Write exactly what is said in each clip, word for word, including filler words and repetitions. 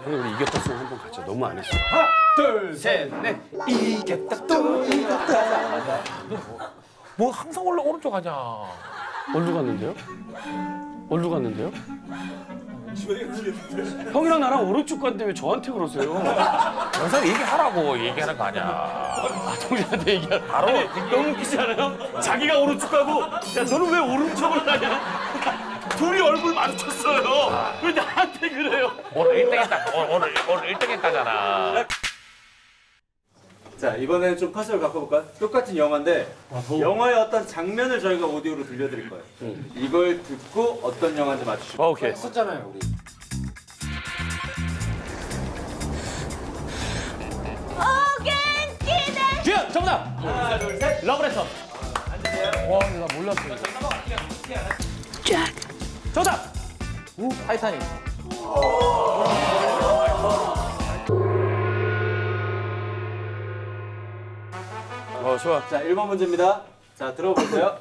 형님 우리 이겼다 송 한번 가자. 너무 안 했어. 하나, 둘, 셋, 넷. 이겼다 또 이겼다. 뭐 항상 원래 오른쪽 하냐. 어디로 갔는데요? 어디로 갔는데요? 형이랑 나랑 오른쪽 갔는데 왜 저한테 그러세요? 영상 얘기하라고 얘기하는 거 아니야. 아, 동생한테 얘기하라. 바로 너무 웃기지 않아요? 자기가 오른쪽 가고 야 너는 왜 오른쪽을 가냐? 둘이 얼굴 마주쳤어요. 왜 나한테 그래요? 오늘 일 등 했다. 오늘 오늘, 오늘 일 등 했다잖아. 자, 이번에는 좀 컷을 바꿔볼까요? 똑같은 영화인데 영화의 어떤 장면을 저희가 오디오로 들려드릴 거예요. 응. 이걸 듣고 어떤 영화인지 맞추시면 어, 오케이. 했었잖아요, 우리. 오겐지대. 주연, 정답! 하나, 둘, 셋! 러브레터! 앉으세요. 와, 근데 나 몰랐어. 정답! 오, 타이타닉. 어 좋아. 자, 일 번 문제입니다. 자, 들어보세요.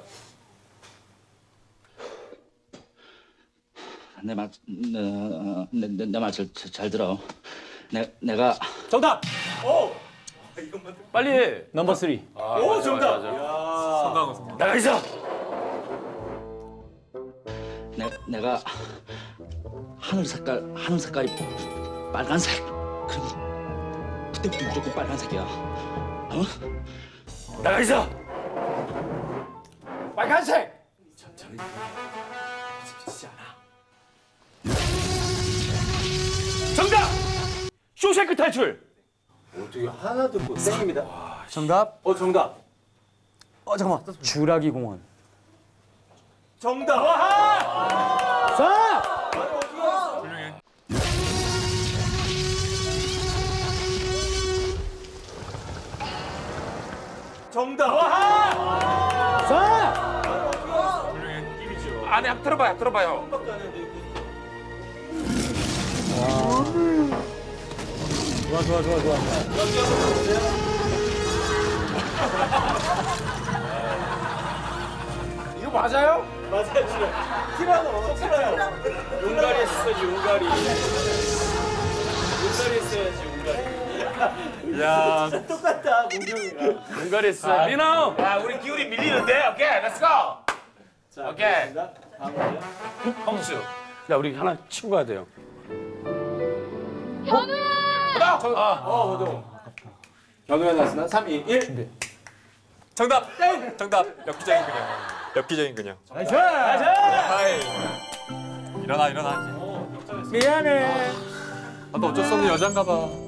내 말, 내, 내, 내 말 잘 잘 들어. 내, 내가 정답! 오! 빨리 해. 넘버 쓰리. 아, 오, 맞아, 정답! 맞아, 맞아. 야. 성강 성강. 나가 있어. 내, 내가 하늘 색깔 하늘 색깔이 빨간색. 그럼 그때 무조건 빨간색이야. 어? 나가 있어. 빨간색! 정답. 쇼생크 탈출. 어떻게 하나 듣고 땡입니다. 정답. 어, 정답. 어 잠깐만. 주라기 공원. 정답! 와하! 자. 정답! 와하! 자. 아니, 한번 들어봐요, 들어봐요. 좋아 좋아 좋아 좋아. 이거 맞아요? 맞아요, 지금. 티라노, 티라노. 용가리 했어야지, 용가리. 용가리 했어야지, 용가리. 야, 똑같다, 문경이가. 공갈했어. 리노. 야, 우리 기울이 밀리는데? 오케이, 렛츠고! 자, 오케이. 알겠습니다. 다음 문제. 홍수. 야, 우리 하나 치고 가야 돼요. 현우야. 아, 어, 호동. 견우야 나왔으나 삼, 이, 일. 정답! 정답! 엽기적인 그녀. 엽기적인 그녀. 나이스. 하이. 일어나 일어나. 미안해. 아, 너 어쩔 수 없는 여잔가 봐.